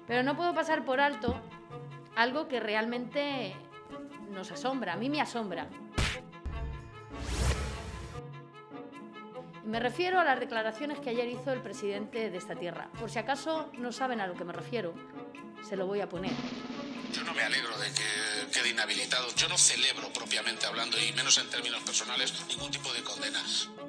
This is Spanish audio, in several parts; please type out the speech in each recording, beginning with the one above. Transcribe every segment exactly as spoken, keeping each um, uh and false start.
Pero no puedo pasar por alto algo que realmente nos asombra, a mí me asombra. Me refiero a las declaraciones que ayer hizo el presidente de esta tierra. Por si acaso no saben a lo que me refiero, se lo voy a poner. Yo no me alegro de que quede inhabilitado. Yo no celebro, propiamente hablando, y menos en términos personales, ningún tipo de condena.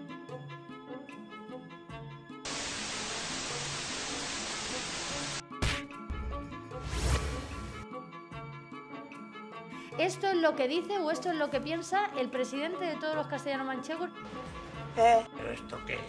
¿Esto es lo que dice o esto es lo que piensa el presidente de todos los castellano-manchegos? ¿Eh? ¿Pero esto qué es?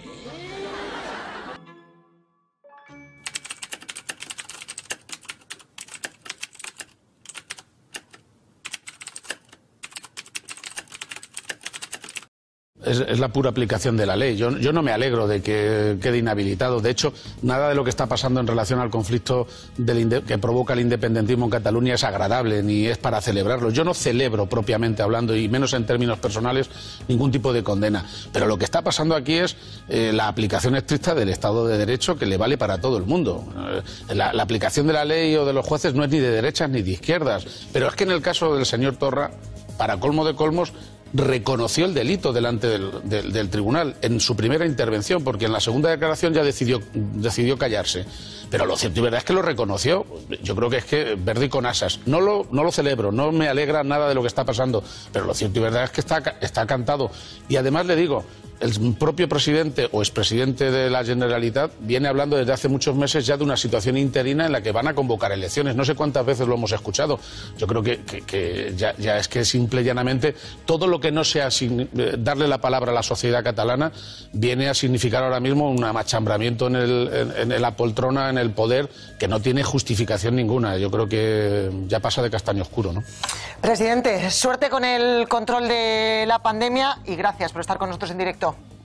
Es, es la pura aplicación de la ley. Yo, yo no me alegro de que quede inhabilitado. De hecho, nada de lo que está pasando en relación al conflicto del que provoca el independentismo en Cataluña es agradable, ni es para celebrarlo. Yo no celebro, propiamente hablando, y menos en términos personales, ningún tipo de condena. Pero lo que está pasando aquí es eh, la aplicación estricta del Estado de Derecho, que le vale para todo el mundo. Eh, la, la aplicación de la ley o de los jueces no es ni de derechas ni de izquierdas. Pero es que en el caso del señor Torra, para colmo de colmos, reconoció el delito delante del, del, del tribunal en su primera intervención, porque en la segunda declaración ya decidió, decidió callarse. Pero lo cierto y verdad es que lo reconoció. Yo creo que es que verde con asas. No lo, no lo celebro, no me alegra nada de lo que está pasando, pero lo cierto y verdad es que está, está cantado. Y además le digo, el propio presidente o expresidente de la Generalitat viene hablando desde hace muchos meses ya de una situación interina en la que van a convocar elecciones. No sé cuántas veces lo hemos escuchado. Yo creo que, que, que ya, ya es que simple y llanamente todo lo que no sea sin, eh, darle la palabra a la sociedad catalana viene a significar ahora mismo un amachambramiento en, el, en, en la poltrona, en el poder, que no tiene justificación ninguna. Yo creo que ya pasa de castaño oscuro, ¿no? Presidente, suerte con el control de la pandemia y gracias por estar con nosotros en directo.